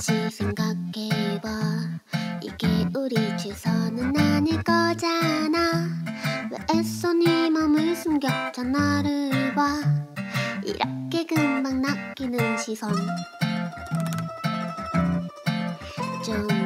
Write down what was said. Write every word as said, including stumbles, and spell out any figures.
다시 생각해봐. 이게 우리 최선은 아닐 거잖아. 왜 애써 네 맘을 숨겨 전화를 봐. 이렇게 금방 낚이는 시선 좀